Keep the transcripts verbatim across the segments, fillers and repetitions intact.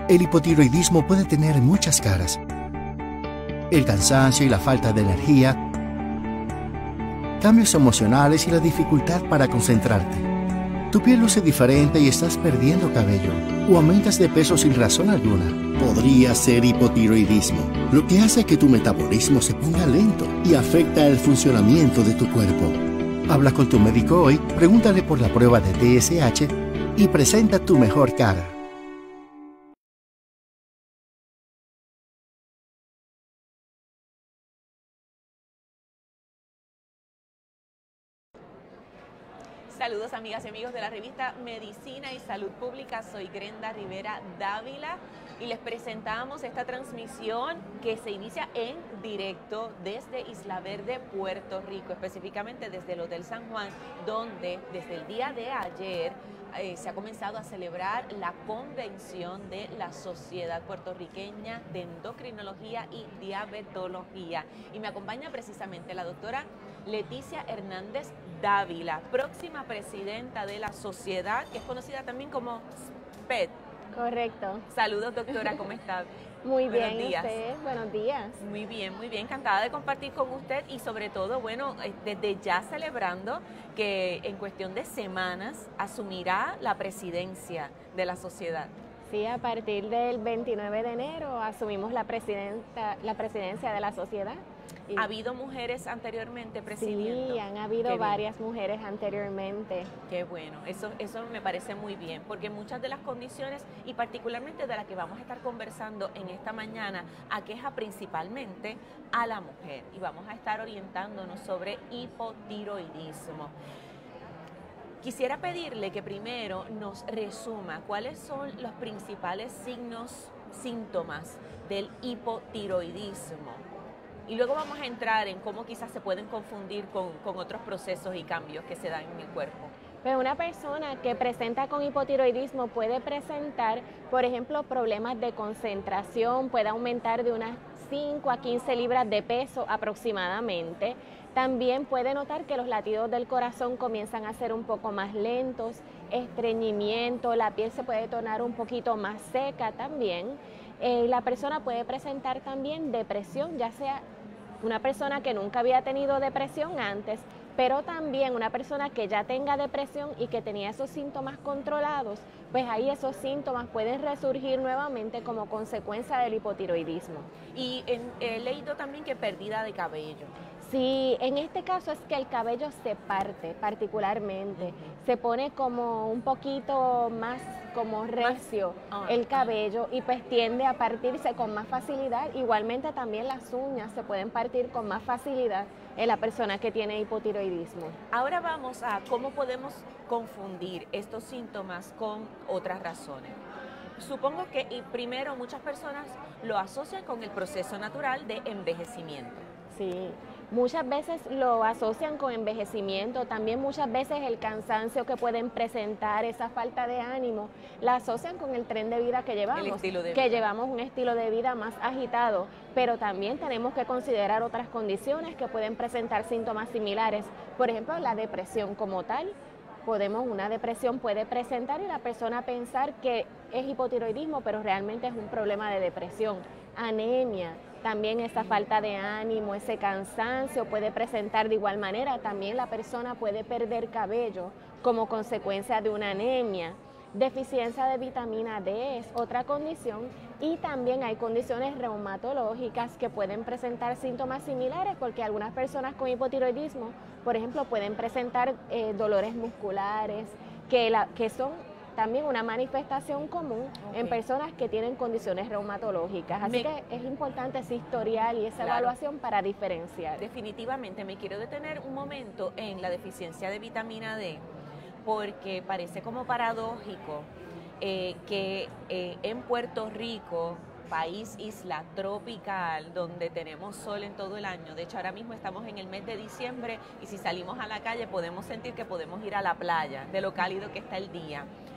El hipotiroidismo puede tener muchas caras. El cansancio y la falta de energía, cambios emocionales y la dificultad para concentrarte. Tu piel luce diferente y estás perdiendo cabello o aumentas de peso sin razón alguna. Podría ser hipotiroidismo, lo que hace que tu metabolismo se ponga lento y afecta el funcionamiento de tu cuerpo. Habla con tu médico hoy, pregúntale por la prueba de T S H y presenta tu mejor cara. Saludos amigas y amigos de la revista Medicina y Salud Pública, soy Grenda Rivera Dávila y les presentamos esta transmisión que se inicia en directo desde Isla Verde, Puerto Rico, específicamente desde el Hotel San Juan, donde desde el día de ayer eh, se ha comenzado a celebrar la convención de la Sociedad Puertorriqueña de Endocrinología y Diabetología. Y me acompaña precisamente la doctora Leticia Hernández Dávila, próxima presidenta de la sociedad, que es conocida también como S P E D. Correcto. Saludos, doctora, ¿cómo está? Muy Buenos bien, días. usted, buenos días. Muy bien, muy bien, encantada de compartir con usted y sobre todo, bueno, desde ya celebrando que en cuestión de semanas asumirá la presidencia de la sociedad. Sí, a partir del veintinueve de enero asumimos la, presidenta, la presidencia de la sociedad. Y ¿Ha habido mujeres anteriormente presidiendo? Sí, han habido Qué varias bien. mujeres anteriormente. Qué bueno, eso, eso me parece muy bien, porque muchas de las condiciones, y particularmente de las que vamos a estar conversando en esta mañana, aqueja principalmente a la mujer. Y vamos a estar orientándonos sobre hipotiroidismo. Quisiera pedirle que primero nos resuma cuáles son los principales signos, síntomas del hipotiroidismo. Y luego vamos a entrar en cómo quizás se pueden confundir con, con otros procesos y cambios que se dan en el cuerpo. Pues una persona que presenta con hipotiroidismo puede presentar, por ejemplo, problemas de concentración, puede aumentar de unas cinco a quince libras de peso aproximadamente. También puede notar que los latidos del corazón comienzan a ser un poco más lentos, estreñimiento, la piel se puede tornar un poquito más seca también. Eh, la persona puede presentar también depresión, ya sea una persona que nunca había tenido depresión antes, pero también una persona que ya tenga depresión y que tenía esos síntomas controlados, pues ahí esos síntomas pueden resurgir nuevamente como consecuencia del hipotiroidismo. Y en, he leído también que pérdida de cabello. Sí, en este caso es que el cabello se parte particularmente, uh-huh. Se pone como un poquito más como recio más, uh, el cabello uh. y pues tiende a partirse con más facilidad. Igualmente también las uñas se pueden partir con más facilidad en la persona que tiene hipotiroidismo. Ahora vamos a cómo podemos confundir estos síntomas con otras razones. Supongo que y primero muchas personas lo asocian con el proceso natural de envejecimiento. Sí, muchas veces lo asocian con envejecimiento, también muchas veces el cansancio que pueden presentar, esa falta de ánimo, la asocian con el tren de vida que llevamos, el estilo de que vida. llevamos un estilo de vida más agitado, pero también tenemos que considerar otras condiciones que pueden presentar síntomas similares, por ejemplo la depresión como tal. Podemos, una depresión puede presentar y la persona pensar que es hipotiroidismo, pero realmente es un problema de depresión. Anemia, también esa falta de ánimo, ese cansancio puede presentar de igual manera. También la persona puede perder cabello como consecuencia de una anemia. Deficiencia de vitamina D es otra condición y también hay condiciones reumatológicas que pueden presentar síntomas similares porque algunas personas con hipotiroidismo, por ejemplo, pueden presentar eh, dolores musculares que, la, que son también una manifestación común okay. en personas que tienen condiciones reumatológicas. Así me, que es importante ese historial y esa claro. evaluación para diferenciar. Definitivamente, me quiero detener un momento en la deficiencia de vitamina D, porque parece como paradójico eh, que eh, en Puerto Rico, país, isla tropical, donde tenemos sol en todo el año, de hecho ahora mismo estamos en el mes de diciembre y si salimos a la calle podemos sentir que podemos ir a la playa, de lo cálido que está el día.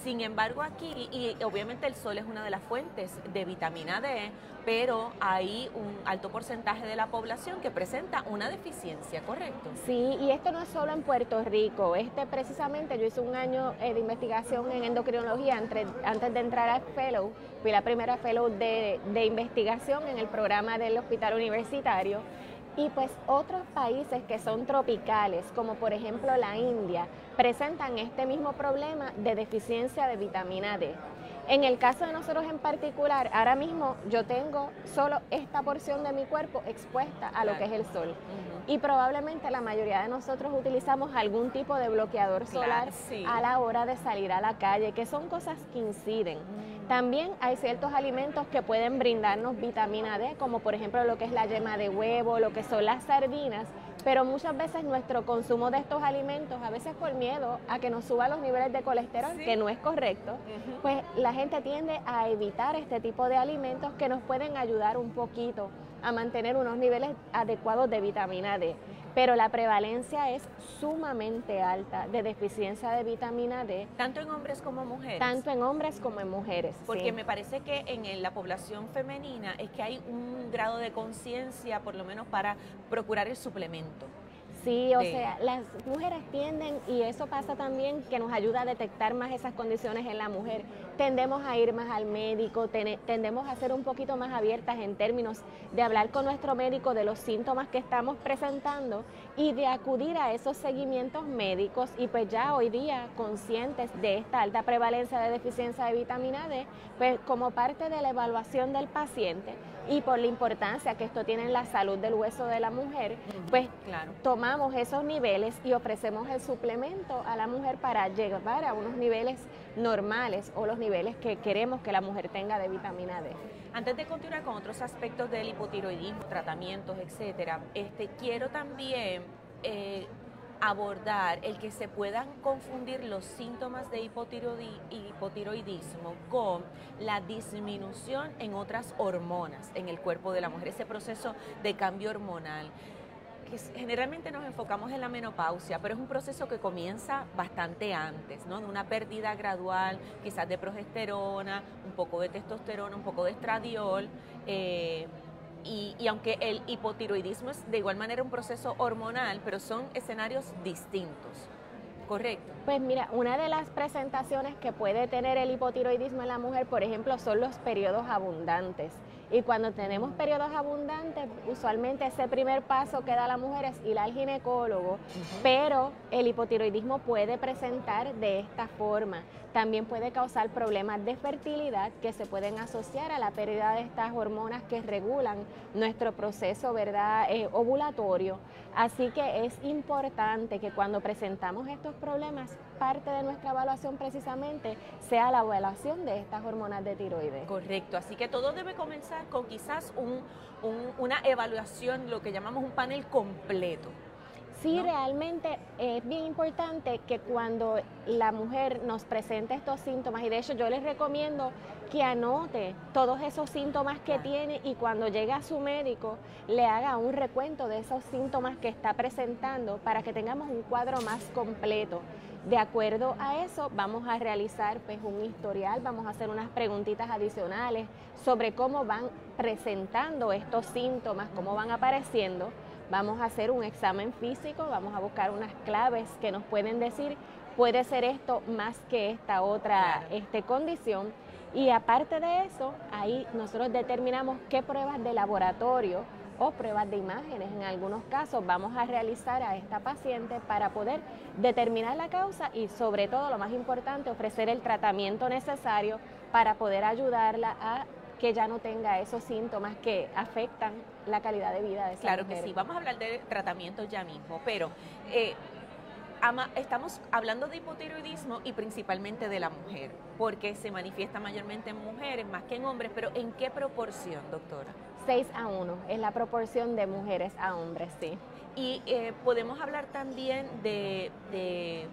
Sin embargo, aquí, y obviamente el sol es una de las fuentes de vitamina D, pero hay un alto porcentaje de la población que presenta una deficiencia, ¿correcto? Sí, y esto no es solo en Puerto Rico. Este precisamente yo hice un año eh, de investigación en endocrinología entre, antes de entrar al fellow. Fui la primera fellow de, de investigación en el programa del hospital universitario. Y pues otros países que son tropicales, como por ejemplo la India, presentan este mismo problema de deficiencia de vitamina D. En el caso de nosotros en particular, ahora mismo yo tengo solo esta porción de mi cuerpo expuesta a lo que es el sol. Uh-huh. Y probablemente la mayoría de nosotros utilizamos algún tipo de bloqueador solar, claro, sí, a la hora de salir a la calle, que son cosas que inciden. Uh-huh. También hay ciertos alimentos que pueden brindarnos vitamina D, como por ejemplo lo que es la yema de huevo, lo que son las sardinas, pero muchas veces nuestro consumo de estos alimentos, a veces por miedo a que nos suban los niveles de colesterol, sí, que no es correcto, uh-huh, pues la gente tiende a evitar este tipo de alimentos que nos pueden ayudar un poquito a mantener unos niveles adecuados de vitamina D. Pero la prevalencia es sumamente alta de deficiencia de vitamina D. ¿Tanto en hombres como mujeres? Tanto en hombres como en mujeres. Porque sí, me parece que en la población femenina es que hay un grado de conciencia, por lo menos para procurar el suplemento. Sí, o de... sea, las mujeres tienden, y eso pasa también, que nos ayuda a detectar más esas condiciones en la mujer. Tendemos a ir más al médico, ten, tendemos a ser un poquito más abiertas en términos de hablar con nuestro médico de los síntomas que estamos presentando y de acudir a esos seguimientos médicos, y pues ya hoy día conscientes de esta alta prevalencia de deficiencia de vitamina D, pues como parte de la evaluación del paciente y por la importancia que esto tiene en la salud del hueso de la mujer, pues claro, tomamos esos niveles y ofrecemos el suplemento a la mujer para llegar a unos niveles normales o los niveles que queremos que la mujer tenga de vitamina D. Antes de continuar con otros aspectos del hipotiroidismo, tratamientos, etcétera, este, quiero también eh, abordar el que se puedan confundir los síntomas de hipotiroidi- hipotiroidismo con la disminución en otras hormonas en el cuerpo de la mujer, ese proceso de cambio hormonal. Que generalmente nos enfocamos en la menopausia, pero es un proceso que comienza bastante antes, ¿no? De una pérdida gradual, quizás de progesterona, un poco de testosterona, un poco de estradiol, eh, y, y aunque el hipotiroidismo es de igual manera un proceso hormonal, pero son escenarios distintos. ¿Correcto? Pues mira, una de las presentaciones que puede tener el hipotiroidismo en la mujer, por ejemplo, son los periodos abundantes. Y cuando tenemos periodos abundantes, usualmente ese primer paso que da la mujer es ir al ginecólogo, uh-huh, pero el hipotiroidismo puede presentar de esta forma. También puede causar problemas de fertilidad que se pueden asociar a la pérdida de estas hormonas que regulan nuestro proceso, ¿verdad?, eh, ovulatorio. Así que es importante que cuando presentamos estos problemas, parte de nuestra evaluación precisamente sea la evaluación de estas hormonas de tiroides. Correcto, así que todo debe comenzar con quizás un, un, una evaluación, lo que llamamos un panel completo. Sí, ¿no? Realmente es bien importante que cuando la mujer nos presente estos síntomas, y de hecho yo les recomiendo que anote todos esos síntomas que tiene y cuando llegue a su médico le haga un recuento de esos síntomas que está presentando para que tengamos un cuadro más completo. De acuerdo a eso vamos a realizar pues un historial, vamos a hacer unas preguntitas adicionales sobre cómo van presentando estos síntomas, cómo van apareciendo. Vamos a hacer un examen físico, vamos a buscar unas claves que nos pueden decir, puede ser esto más que esta otra claro. este, condición. Y aparte de eso, ahí nosotros determinamos qué pruebas de laboratorio o pruebas de imágenes, en algunos casos, vamos a realizar a esta paciente para poder determinar la causa y sobre todo, lo más importante, ofrecer el tratamiento necesario para poder ayudarla a que ya no tenga esos síntomas que afectan la calidad de vida de esa Claro mujer. que sí, vamos a hablar de tratamiento ya mismo, pero eh, ama, estamos hablando de hipotiroidismo y principalmente de la mujer, porque se manifiesta mayormente en mujeres más que en hombres, pero ¿en qué proporción, doctora? seis a uno es la proporción de mujeres a hombres, sí. Y eh, podemos hablar también de, de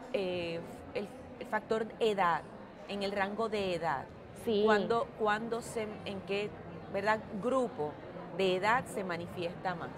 eh, el, el factor edad, en el rango de edad. Sí. ¿Cuándo, cuándo se, en qué, verdad, grupo de edad se manifiesta más?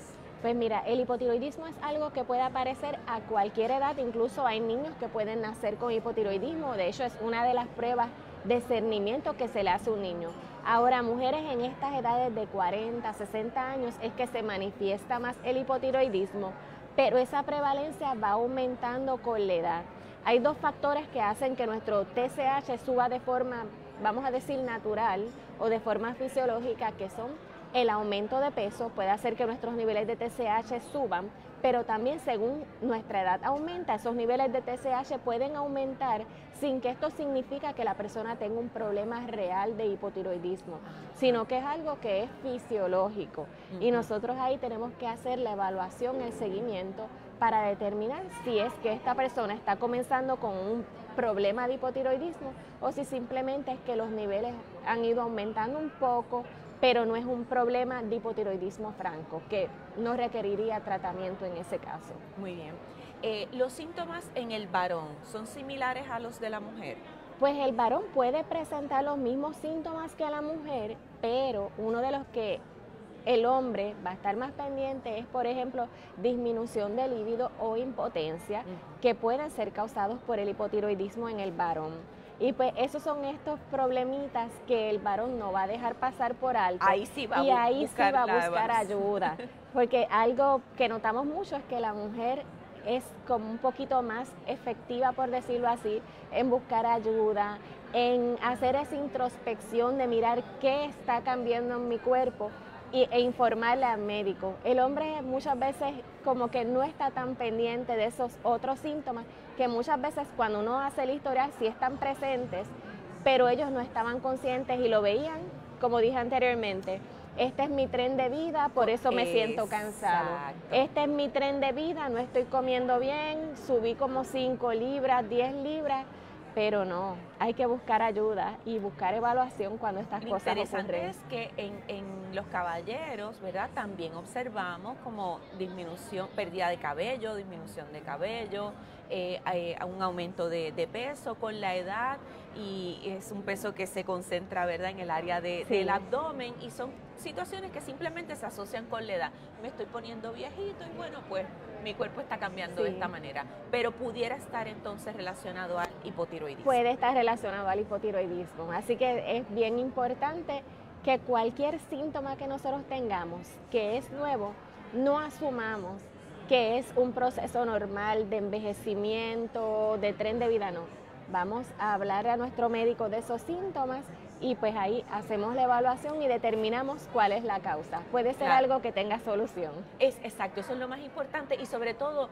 Pues mira, el hipotiroidismo es algo que puede aparecer a cualquier edad, incluso hay niños que pueden nacer con hipotiroidismo, de hecho es una de las pruebas de cernimiento que se le hace a un niño. Ahora, mujeres en estas edades de cuarenta, sesenta años es que se manifiesta más el hipotiroidismo, pero esa prevalencia va aumentando con la edad. Hay dos factores que hacen que nuestro T S H suba de forma, vamos a decir, natural o de forma fisiológica, que son el aumento de peso, puede hacer que nuestros niveles de T S H suban, pero también según nuestra edad aumenta, esos niveles de T S H pueden aumentar sin que esto significa que la persona tenga un problema real de hipotiroidismo, sino que es algo que es fisiológico. Uh-huh. Y nosotros ahí tenemos que hacer la evaluación, el seguimiento, para determinar si es que esta persona está comenzando con un problema de hipotiroidismo o si simplemente es que los niveles han ido aumentando un poco, pero no es un problema de hipotiroidismo franco, que no requeriría tratamiento en ese caso. Muy bien. Eh, ¿Los síntomas en el varón son similares a los de la mujer? Pues el varón puede presentar los mismos síntomas que la mujer, pero uno de los que el hombre va a estar más pendiente es, por ejemplo, disminución de líbido o impotencia, uh-huh. que pueden ser causados por el hipotiroidismo en el varón. Y pues esos son estos problemitas que el varón no va a dejar pasar por alto. Ahí sí va a, y ahí buscar, sí va a buscar ayuda. Porque algo que notamos mucho es que la mujer es como un poquito más efectiva, por decirlo así, en buscar ayuda, en hacer esa introspección de mirar qué está cambiando en mi cuerpo y, e informarle al médico. El hombre muchas veces como que no está tan pendiente de esos otros síntomas, que muchas veces cuando uno hace el historial sí están presentes, pero ellos no estaban conscientes y lo veían, como dije anteriormente. Este es mi tren de vida, por eso me Exacto. siento cansado. Este es mi tren de vida, no estoy comiendo bien, subí como cinco libras, diez libras, pero no, hay que buscar ayuda y buscar evaluación cuando estas Lo cosas ocurren. interesante es que en, en los caballeros, ¿verdad? También observamos como disminución, pérdida de cabello, disminución de cabello, eh, eh, un aumento de, de peso con la edad, y es un peso que se concentra, ¿verdad?, en el área de, sí. del abdomen, y son situaciones que simplemente se asocian con la edad. Me estoy poniendo viejito y bueno, pues mi cuerpo está cambiando sí. de esta manera, pero pudiera estar entonces relacionado al hipotiroidismo. Puede estar relacionado al hipotiroidismo, así que es bien importante que cualquier síntoma que nosotros tengamos, que es nuevo, no asumamos que es un proceso normal de envejecimiento, de tren de vida, no. Vamos a hablar a nuestro médico de esos síntomas y pues ahí hacemos la evaluación y determinamos cuál es la causa. Puede ser claro. algo que tenga solución. Es exacto, eso es lo más importante, y sobre todo,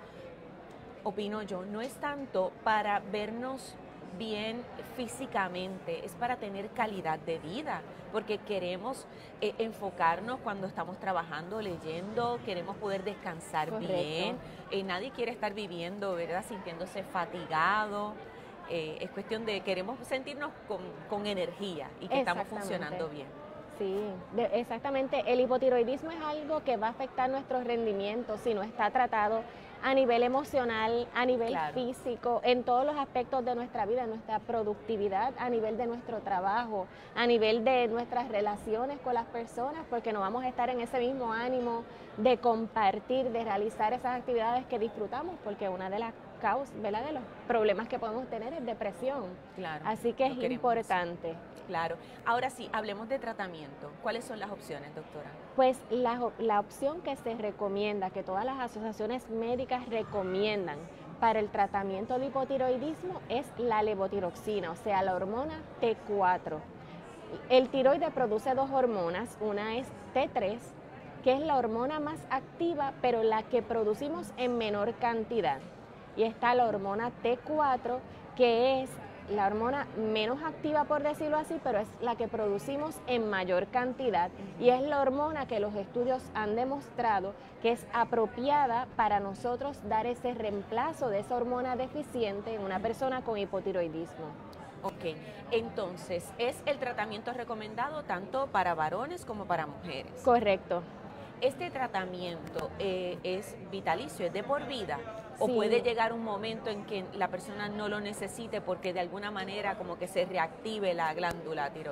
opino yo, no es tanto para vernos bien físicamente, es para tener calidad de vida, porque queremos eh, enfocarnos cuando estamos trabajando, leyendo, queremos poder descansar Correcto. bien, eh, nadie quiere estar viviendo, ¿verdad?, sintiéndose fatigado. Eh, es cuestión de queremos sentirnos con, con energía y que estamos funcionando bien. Sí, de, exactamente. El hipotiroidismo es algo que va a afectar nuestro rendimiento si no está tratado a nivel emocional, a nivel claro. físico, en todos los aspectos de nuestra vida, nuestra productividad, a nivel de nuestro trabajo, a nivel de nuestras relaciones con las personas, porque no vamos a estar en ese mismo ánimo de compartir, de realizar esas actividades que disfrutamos, porque una de las causas, ¿verdad?, de los problemas que podemos tener es depresión. Claro. Así que es queremos. importante. Claro. Ahora sí, hablemos de tratamiento. ¿Cuáles son las opciones, doctora? Pues la, la opción que se recomienda, que todas las asociaciones médicas recomiendan para el tratamiento de hipotiroidismo es la levotiroxina, o sea, la hormona T cuatro. El tiroide produce dos hormonas, una es T tres, que es la hormona más activa, pero la que producimos en menor cantidad. Y está la hormona T cuatro, que es la hormona menos activa, por decirlo así, pero es la que producimos en mayor cantidad, y es la hormona que los estudios han demostrado que es apropiada para nosotros dar ese reemplazo de esa hormona deficiente en una persona con hipotiroidismo. Ok, entonces, ¿es el tratamiento recomendado tanto para varones como para mujeres? Correcto. ¿Este tratamiento eh, es vitalicio, es de por vida? ¿O sí. puede llegar un momento en que la persona no lo necesite porque de alguna manera como que se reactive la glándula tiroides?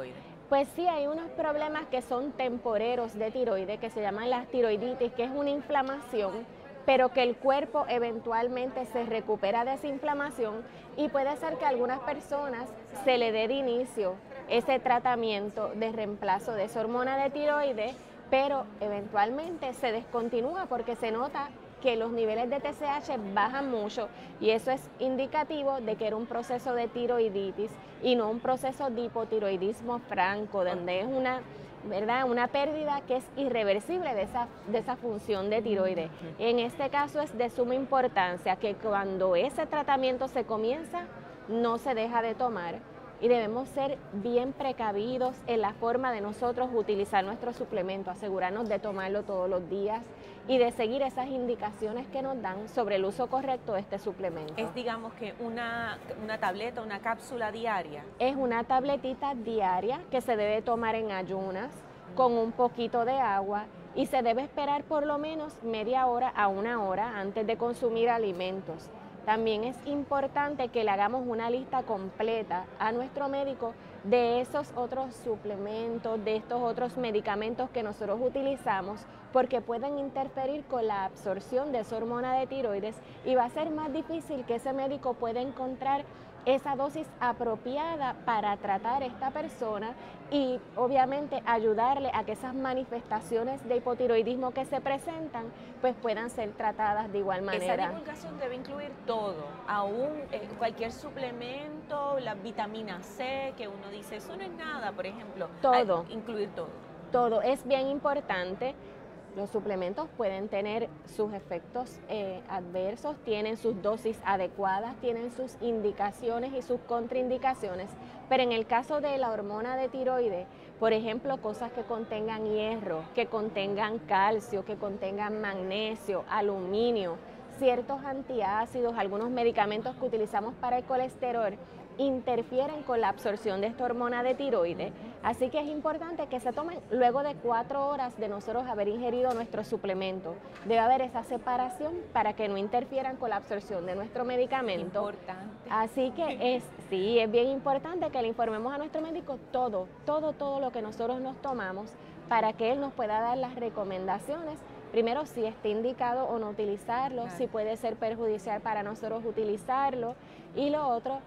Pues sí, hay unos problemas que son temporeros de tiroides, que se llaman las tiroiditis, que es una inflamación, pero que el cuerpo eventualmente se recupera de esa inflamación y puede ser que a algunas personas se le dé de inicio ese tratamiento de reemplazo de esa hormona de tiroides, pero eventualmente se descontinúa porque se nota que los niveles de T S H bajan mucho y eso es indicativo de que era un proceso de tiroiditis y no un proceso de hipotiroidismo franco, donde es una, ¿verdad?, una pérdida que es irreversible de esa, de esa función de tiroides. En este caso es de suma importancia que cuando ese tratamiento se comienza, no se deja de tomar y debemos ser bien precavidos en la forma de nosotros utilizar nuestro suplemento, asegurarnos de tomarlo todos los días y de seguir esas indicaciones que nos dan sobre el uso correcto de este suplemento. Es, digamos, que una, una tableta, una cápsula diaria. Es una tabletita diaria que se debe tomar en ayunas con un poquito de agua y se debe esperar por lo menos media hora a una hora antes de consumir alimentos. También es importante que le hagamos una lista completa a nuestro médico de esos otros suplementos, de estos otros medicamentos que nosotros utilizamos, porque pueden interferir con la absorción de esa hormona de tiroides y va a ser más difícil que ese médico pueda encontrar esa dosis apropiada para tratar a esta persona y obviamente ayudarle a que esas manifestaciones de hipotiroidismo que se presentan pues puedan ser tratadas de igual manera. Esa divulgación debe incluir todo, aún eh, cualquier suplemento, la vitamina C, que uno dice, eso no es nada, por ejemplo. Todo. Hay, incluir todo. Todo es bien importante. Los suplementos pueden tener sus efectos eh, adversos, tienen sus dosis adecuadas, tienen sus indicaciones y sus contraindicaciones, pero en el caso de la hormona de tiroides, por ejemplo, cosas que contengan hierro, que contengan calcio, que contengan magnesio, aluminio, ciertos antiácidos, algunos medicamentos que utilizamos para el colesterol, interfieren con la absorción de esta hormona de tiroides, así que es importante que se tomen luego de cuatro horas de nosotros haber ingerido nuestro suplemento. Debe haber esa separación para que no interfieran con la absorción de nuestro medicamento. Importante. Así que es, sí, es bien importante que le informemos a nuestro médico todo, todo, todo lo que nosotros nos tomamos para que él nos pueda dar las recomendaciones. Primero, si está indicado o no utilizarlo, claro, si puede ser perjudicial para nosotros utilizarlo, y lo otro,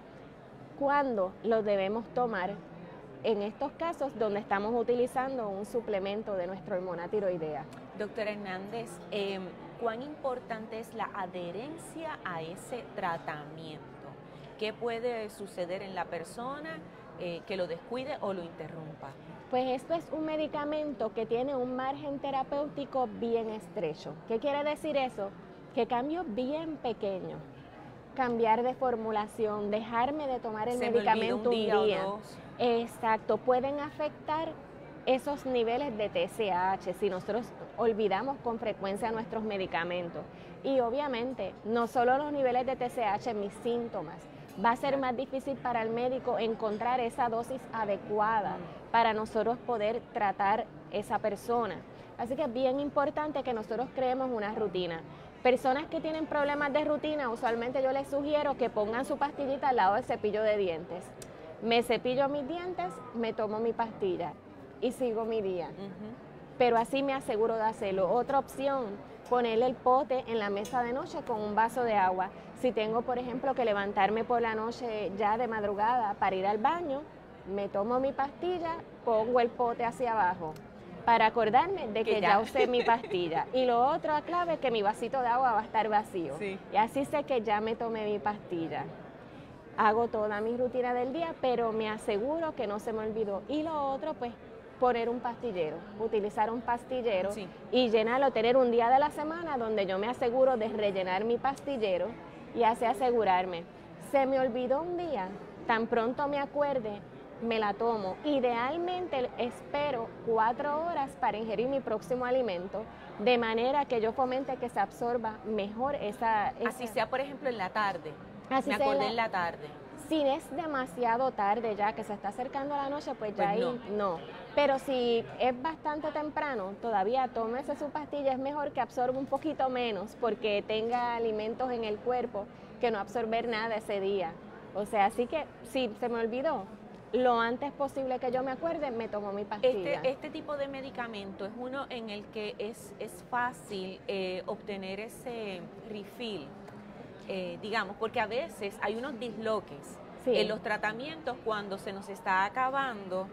cuándo lo debemos tomar en estos casos donde estamos utilizando un suplemento de nuestra hormona tiroidea. Doctora Hernández, eh, ¿cuán importante es la adherencia a ese tratamiento? ¿Qué puede suceder en la persona eh, que lo descuide o lo interrumpa? Pues esto es un medicamento que tiene un margen terapéutico bien estrecho. ¿Qué quiere decir eso? Que cambios bien pequeños, cambiar de formulación, dejarme de tomar el Se medicamento un día, un día. O dos. Exacto, pueden afectar esos niveles de T S H si nosotros olvidamos con frecuencia nuestros medicamentos. Y obviamente, no solo los niveles de T S H, mis síntomas. Va a ser más difícil para el médico encontrar esa dosis adecuada para nosotros poder tratar esa persona. Así que es bien importante que nosotros creemos una rutina. Personas que tienen problemas de rutina, usualmente yo les sugiero que pongan su pastillita al lado del cepillo de dientes. Me cepillo mis dientes, me tomo mi pastilla y sigo mi día. Uh-huh. Pero así me aseguro de hacerlo. Otra opción, ponerle el pote en la mesa de noche con un vaso de agua. Si tengo, por ejemplo, que levantarme por la noche ya de madrugada para ir al baño, me tomo mi pastilla, pongo el pote hacia abajo para acordarme de que, que ya. ya usé mi pastilla. Y lo otro, clave, es que mi vasito de agua va a estar vacío. Sí. Y así sé que ya me tomé mi pastilla. Hago toda mi rutina del día, pero me aseguro que no se me olvidó. Y lo otro, pues, poner un pastillero, utilizar un pastillero sí. y llenarlo, tener un día de la semana donde yo me aseguro de rellenar mi pastillero y así asegurarme. Se me olvidó un día, tan pronto me acuerde, me la tomo. Idealmente espero cuatro horas para ingerir mi próximo alimento, de manera que yo fomente que se absorba mejor esa... esa... Así sea, por ejemplo, en la tarde. Así me acordé la... en la tarde. Si es demasiado tarde ya, que se está acercando la noche, pues ya pues no. ahí no. Pero si es bastante temprano, todavía tómese su pastilla, es mejor que absorba un poquito menos, porque tenga alimentos en el cuerpo que no absorber nada ese día. O sea, así que si se me olvidó, lo antes posible que yo me acuerde, me tomo mi pastilla. Este, este tipo de medicamento es uno en el que es, es fácil eh, obtener ese refill, eh, digamos, porque a veces hay unos disloques sí. en los tratamientos cuando se nos está acabando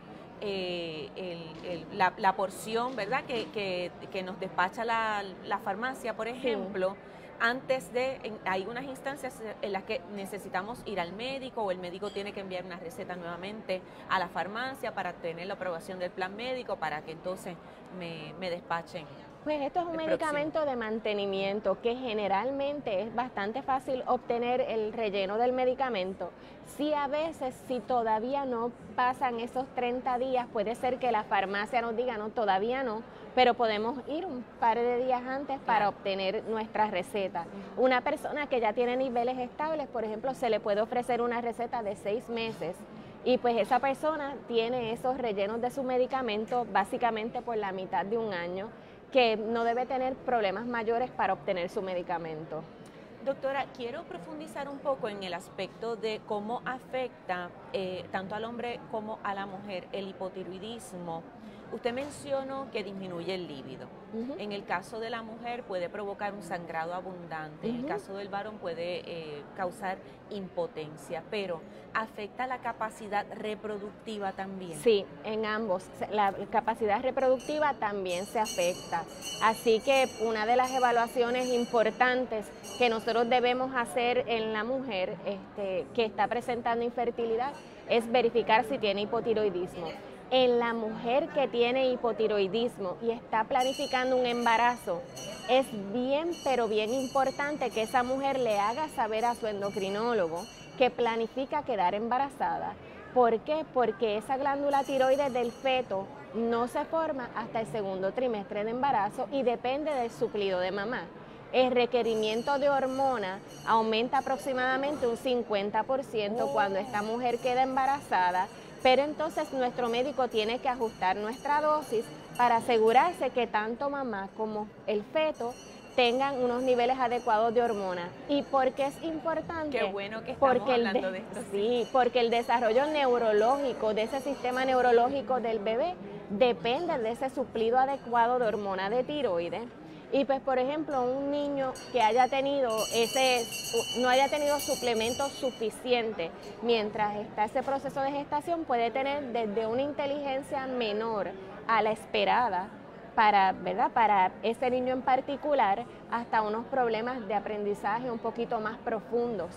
eh, el, el, la, la porción, ¿verdad?, que, que, que nos despacha la, la farmacia, por ejemplo. Sí. Antes de, en, hay unas instancias en las que necesitamos ir al médico o el médico tiene que enviar una receta nuevamente a la farmacia para tener la aprobación del plan médico para que entonces me, me despachen. Pues esto es un medicamento próximo. de mantenimiento que generalmente es bastante fácil obtener el relleno del medicamento. Sí, a veces, si todavía no pasan esos treinta días, puede ser que la farmacia nos diga, no, todavía no, pero podemos ir un par de días antes para claro. obtener nuestra receta. Uh-huh. Una persona que ya tiene niveles estables, por ejemplo, se le puede ofrecer una receta de seis meses y pues esa persona tiene esos rellenos de su medicamento básicamente por la mitad de un año, que no debe tener problemas mayores para obtener su medicamento. Doctora, quiero profundizar un poco en el aspecto de cómo afecta eh, tanto al hombre como a la mujer el hipotiroidismo. Usted mencionó que disminuye el líbido. Uh-huh. En el caso de la mujer puede provocar un sangrado abundante, uh-huh. en el caso del varón puede eh, causar impotencia, pero ¿afecta la capacidad reproductiva también? Sí, en ambos. La capacidad reproductiva también se afecta. Así que una de las evaluaciones importantes que nosotros debemos hacer en la mujer este, que está presentando infertilidad es verificar si tiene hipotiroidismo. En la mujer que tiene hipotiroidismo y está planificando un embarazo, es bien, pero bien importante que esa mujer le haga saber a su endocrinólogo que planifica quedar embarazada. ¿Por qué? Porque esa glándula tiroides del feto no se forma hasta el segundo trimestre de embarazo y depende del suplido de mamá. El requerimiento de hormona aumenta aproximadamente un cincuenta por ciento oh. cuando esta mujer queda embarazada. Pero entonces nuestro médico tiene que ajustar nuestra dosis para asegurarse que tanto mamá como el feto tengan unos niveles adecuados de hormona. ¿Y por qué es importante? Qué bueno que estamos porque hablando el de, de esto. Sí, porque el desarrollo neurológico de ese sistema neurológico del bebé depende de ese suplido adecuado de hormona de tiroides. Y pues, por ejemplo, un niño que haya tenido ese, no haya tenido suplementos suficientes mientras está ese proceso de gestación puede tener desde una inteligencia menor a la esperada para, ¿verdad? para ese niño en particular hasta unos problemas de aprendizaje un poquito más profundos.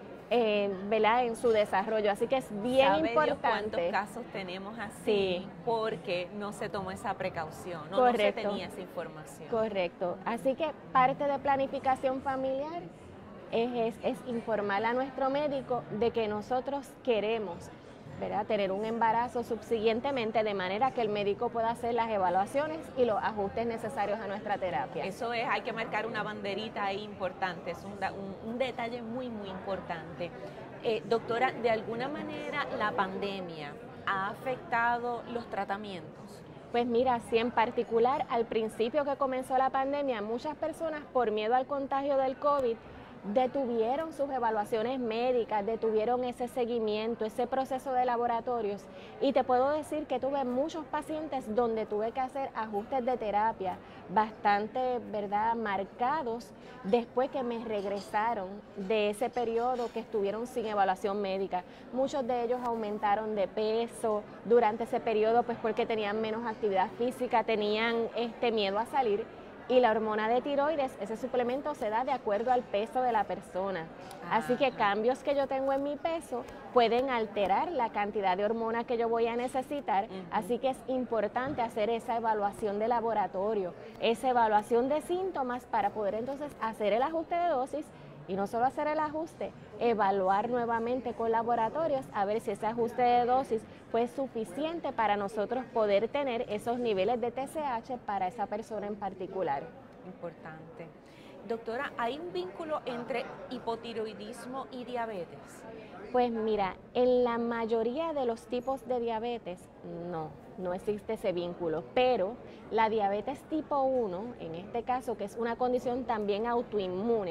Eh, ¿verdad? en su desarrollo, así que es bien ¿Sabe importante. Dios cuántos casos tenemos así? Sí. Porque no se tomó esa precaución, ¿no? Correcto. no se tenía esa información. Correcto, así que parte de planificación familiar es, es, es informar a nuestro médico de que nosotros queremos, ¿verdad? tener un embarazo subsiguientemente de manera que el médico pueda hacer las evaluaciones y los ajustes necesarios a nuestra terapia. Eso es, hay que marcar una banderita ahí importante, es un, un, un detalle muy, muy importante. Eh, doctora, ¿de alguna manera la pandemia ha afectado los tratamientos? Pues mira, sí, en particular al principio que comenzó la pandemia, muchas personas por miedo al contagio del COVID detuvieron sus evaluaciones médicas, detuvieron ese seguimiento, ese proceso de laboratorios y te puedo decir que tuve muchos pacientes donde tuve que hacer ajustes de terapia bastante, ¿verdad?, marcados después que me regresaron de ese periodo que estuvieron sin evaluación médica. Muchos de ellos aumentaron de peso durante ese periodo pues porque tenían menos actividad física, tenían este miedo a salir. Y la hormona de tiroides, ese suplemento se da de acuerdo al peso de la persona. Ah. Así que cambios que yo tengo en mi peso pueden alterar la cantidad de hormona que yo voy a necesitar. Uh-huh. Así que es importante hacer esa evaluación de laboratorio, esa evaluación de síntomas para poder entonces hacer el ajuste de dosis. Y no solo hacer el ajuste, evaluar nuevamente con laboratorios a ver si ese ajuste de dosis fue suficiente para nosotros poder tener esos niveles de T S H para esa persona en particular. Importante. Doctora, ¿hay un vínculo entre hipotiroidismo y diabetes? Pues mira, en la mayoría de los tipos de diabetes no, no existe ese vínculo, pero la diabetes tipo uno, en este caso que es una condición también autoinmune,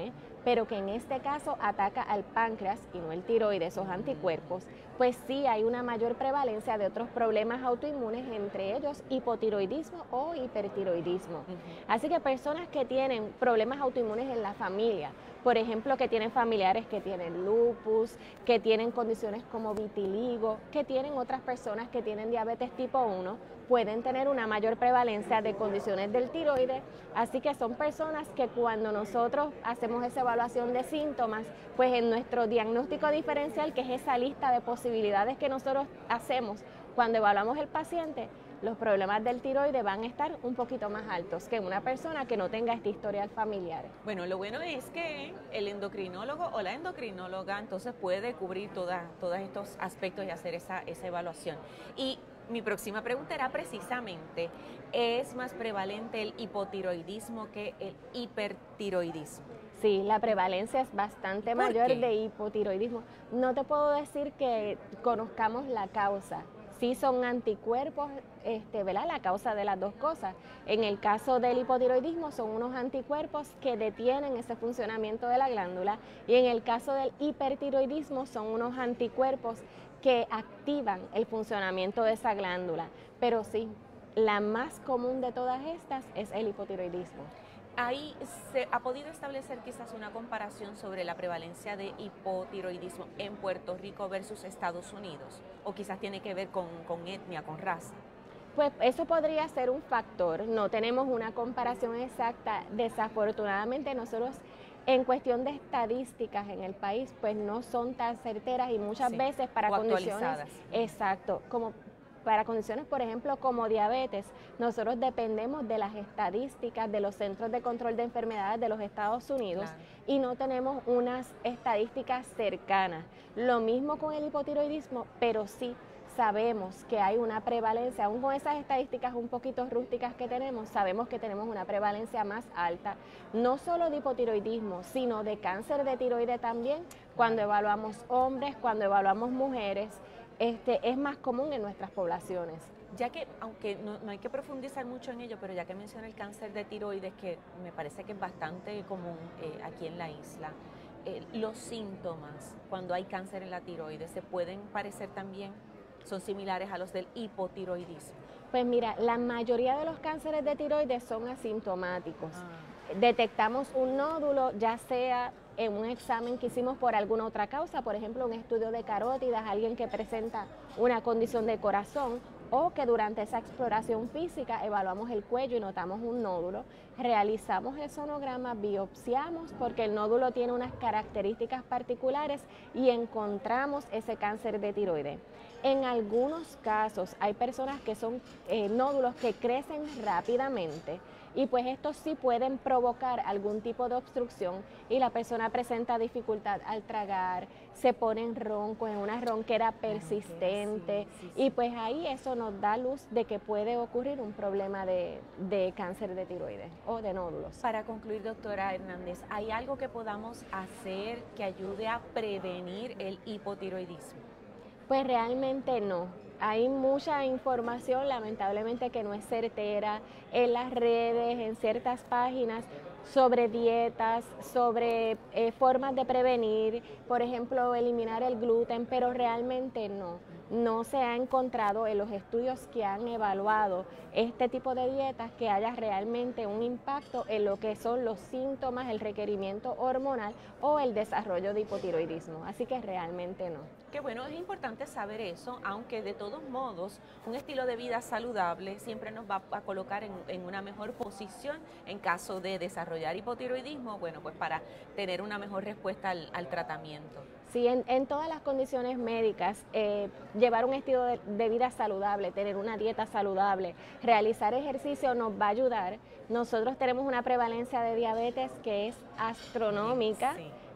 pero que en este caso ataca al páncreas y no el tiroides, esos anticuerpos, pues sí hay una mayor prevalencia de otros problemas autoinmunes, entre ellos hipotiroidismo o hipertiroidismo. Uh-huh. Así que personas que tienen problemas autoinmunes en la familia, por ejemplo, que tienen familiares que tienen lupus, que tienen condiciones como vitiligo, que tienen otras personas que tienen diabetes tipo uno, pueden tener una mayor prevalencia de condiciones del tiroides, así que son personas que cuando nosotros hacemos esa evaluación de síntomas, pues en nuestro diagnóstico diferencial, que es esa lista de posibilidades que nosotros hacemos cuando evaluamos el paciente, los problemas del tiroides van a estar un poquito más altos que una persona que no tenga este historial familiar. Bueno, lo bueno es que el endocrinólogo o la endocrinóloga entonces puede cubrir toda, todos estos aspectos y hacer esa, esa evaluación. Y mi próxima pregunta era precisamente, ¿es más prevalente el hipotiroidismo que el hipertiroidismo? Sí, la prevalencia es bastante mayor de hipotiroidismo. No te puedo decir que conozcamos la causa. Sí son anticuerpos, este, ¿verdad? La causa de las dos cosas. En el caso del hipotiroidismo son unos anticuerpos que detienen ese funcionamiento de la glándula, y en el caso del hipertiroidismo son unos anticuerpos que activan el funcionamiento de esa glándula. Pero sí, la más común de todas estas es el hipotiroidismo. Ahí se ha podido establecer quizás una comparación sobre la prevalencia de hipotiroidismo en Puerto Rico versus Estados Unidos, o quizás tiene que ver con, con etnia, con raza. Pues eso podría ser un factor, no tenemos una comparación exacta. Desafortunadamente nosotros en cuestión de estadísticas en el país pues no son tan certeras, y muchas sí, veces para condiciones, exacto, como para condiciones, por ejemplo, como diabetes, nosotros dependemos de las estadísticas de los Centros de Control de Enfermedades de los Estados Unidos, claro, y no tenemos unas estadísticas cercanas. Lo mismo con el hipotiroidismo, pero sí sabemos que hay una prevalencia, aún con esas estadísticas un poquito rústicas que tenemos, sabemos que tenemos una prevalencia más alta, no solo de hipotiroidismo, sino de cáncer de tiroides también, cuando evaluamos hombres, cuando evaluamos mujeres. Este, es más común en nuestras poblaciones. Ya que, aunque no, no hay que profundizar mucho en ello, pero ya que menciona el cáncer de tiroides, que me parece que es bastante común eh, aquí en la isla, eh, los síntomas cuando hay cáncer en la tiroides se pueden parecer también, son similares a los del hipotiroidismo. Pues mira, la mayoría de los cánceres de tiroides son asintomáticos. Ah. Detectamos un nódulo, ya sea en un examen que hicimos por alguna otra causa, por ejemplo, un estudio de carótidas, alguien que presenta una condición de corazón, o que durante esa exploración física evaluamos el cuello y notamos un nódulo, realizamos el sonograma, biopsiamos porque el nódulo tiene unas características particulares y encontramos ese cáncer de tiroides. En algunos casos hay personas que son eh, nódulos que crecen rápidamente, y pues estos sí pueden provocar algún tipo de obstrucción y la persona presenta dificultad al tragar, se pone en ronco, en una ronquera persistente, sí, sí, sí. Y pues ahí eso nos da luz de que puede ocurrir un problema de, de cáncer de tiroides o de nódulos. Para concluir, doctora Hernández, ¿hay algo que podamos hacer que ayude a prevenir el hipotiroidismo? Pues realmente no. Hay mucha información, lamentablemente, que no es certera en las redes, en ciertas páginas, sobre dietas, sobre eh, formas de prevenir, por ejemplo, eliminar el gluten, pero realmente no. No se ha encontrado en los estudios que han evaluado este tipo de dietas que haya realmente un impacto en lo que son los síntomas, el requerimiento hormonal o el desarrollo de hipotiroidismo. Así que realmente no. Qué bueno, es importante saber eso, aunque de todos modos un estilo de vida saludable siempre nos va a colocar en, en una mejor posición en caso de desarrollar hipotiroidismo, bueno, pues para tener una mejor respuesta al, al tratamiento. Sí, en, en todas las condiciones médicas, eh, llevar un estilo de, de vida saludable, tener una dieta saludable, realizar ejercicio nos va a ayudar. Nosotros tenemos una prevalencia de diabetes que es astronómica. Sí.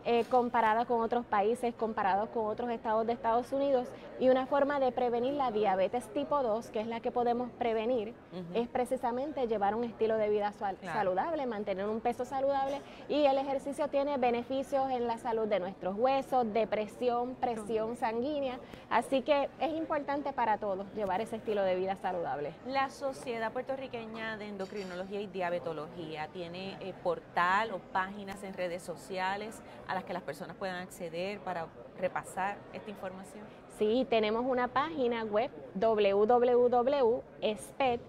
eh, comparada con otros países, comparados con otros estados de Estados Unidos, y una forma de prevenir la diabetes tipo dos, que es la que podemos prevenir, uh-huh. es precisamente llevar un estilo de vida claro. saludable, mantener un peso saludable, y el ejercicio tiene beneficios en la salud de nuestros huesos, depresión, presión uh-huh. sanguínea, así que es importante para todos llevar ese estilo de vida saludable. La Sociedad Puertorriqueña de Endocrinología y Diabetología tiene eh, portal o páginas en redes sociales a las que las personas puedan acceder para repasar esta información. Sí, tenemos una página web w w w punto sped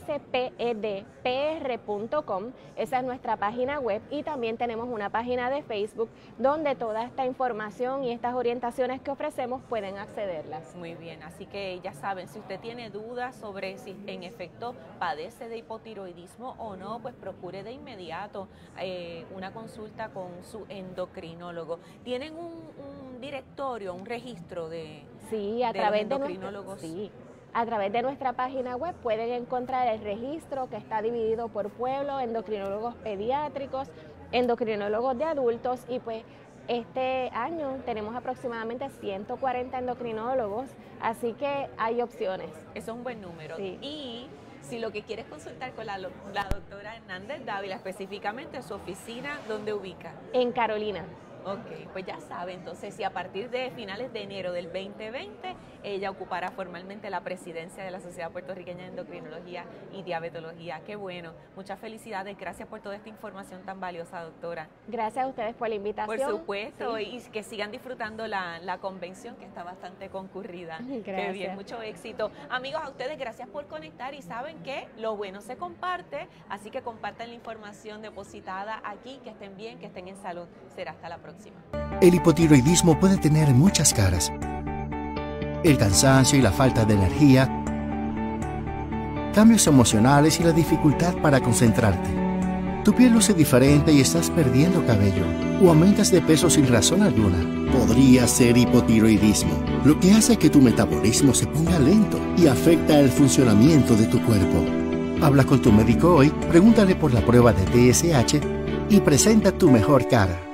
p r punto com, esa es nuestra página web, y también tenemos una página de Facebook donde toda esta información y estas orientaciones que ofrecemos pueden accederlas. Muy bien, así que ya saben, si usted tiene dudas sobre si en efecto padece de hipotiroidismo o no, pues procure de inmediato eh, una consulta con su endocrinólogo. ¿Tienen un, un directorio, un registro de, sí, a de través los endocrinólogos? De nuestra, sí. A través de nuestra página web pueden encontrar el registro, que está dividido por pueblo, endocrinólogos pediátricos, endocrinólogos de adultos, y pues este año tenemos aproximadamente ciento cuarenta endocrinólogos, así que hay opciones. Eso es un buen número. Sí. Y si lo que quieres consultar con la, la doctora Hernández Dávila, específicamente su oficina, ¿dónde ubica? En Carolina. Ok, pues ya sabe, entonces si a partir de finales de enero del veinte veinte ella ocupará formalmente la presidencia de la Sociedad Puertorriqueña de Endocrinología y Diabetología. Qué bueno, muchas felicidades, gracias por toda esta información tan valiosa, doctora. Gracias a ustedes por la invitación. Por supuesto, sí. Y que sigan disfrutando la, la convención, que está bastante concurrida. Gracias. Qué bien, mucho éxito. Amigos, a ustedes gracias por conectar, y saben que lo bueno se comparte, así que compartan la información depositada aquí, que estén bien, que estén en salud. Será hasta la próxima. El hipotiroidismo puede tener muchas caras. El cansancio y la falta de energía, cambios emocionales y la dificultad para concentrarte. Tu piel luce diferente y estás perdiendo cabello, o aumentas de peso sin razón alguna. Podría ser hipotiroidismo, lo que hace que tu metabolismo se ponga lento y afecta el funcionamiento de tu cuerpo. Habla con tu médico hoy, pregúntale por la prueba de T S H y presenta tu mejor cara.